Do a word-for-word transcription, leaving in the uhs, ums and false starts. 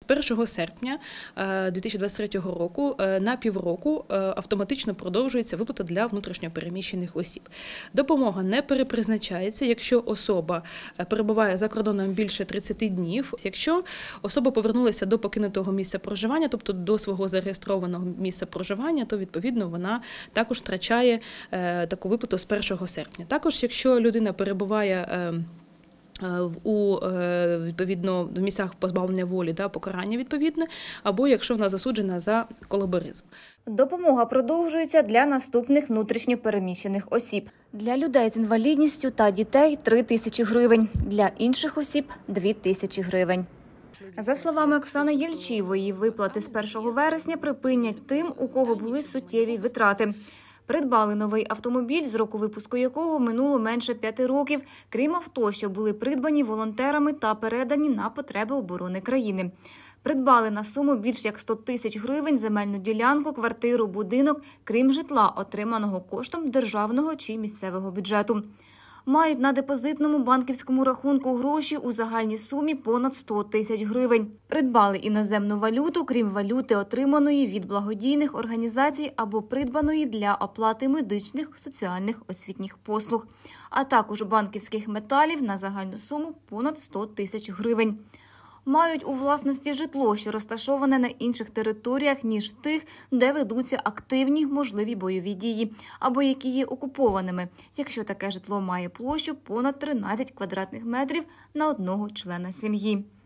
першого серпня дві тисячі двадцять третього року на півроку автоматично продовжується виплата для внутрішньо переміщених осіб. Допомога не перепризначається, якщо особа перебуває за кордоном більше тридцяти днів, якщо особа повернулася до покинутого місця проживання, тобто до свого зареєстрованого місця проживання, то відповідно вона також втрачає таку виплату з першого серпня. Також, якщо людина перебуває у відповідно в місцях позбавлення волі, да, покарання відповідне, або якщо вона засуджена за колаборизм. Допомога продовжується для наступних внутрішньо переміщених осіб. Для людей з інвалідністю та дітей – три тисячі гривень, для інших осіб – дві тисячі гривень. За словами Оксани Єльчієвої, виплати з першого вересня припинять тим, у кого були суттєві витрати. Придбали новий автомобіль, з року випуску якого минуло менше п'яти років, крім авто, що були придбані волонтерами та передані на потреби оборони країни. Придбали на суму більш як сто тисяч гривень земельну ділянку, квартиру, будинок, крім житла, отриманого коштом державного чи місцевого бюджету. Мають на депозитному банківському рахунку гроші у загальній сумі понад сто тисяч гривень. Придбали іноземну валюту, крім валюти, отриманої від благодійних організацій або придбаної для оплати медичних, соціальних, освітніх послуг, а також банківських металів на загальну суму понад сто тисяч гривень. Мають у власності житло, що розташоване на інших територіях, ніж тих, де ведуться активні можливі бойові дії, або які є окупованими, якщо таке житло має площу понад тринадцять квадратних метрів на одного члена сім'ї.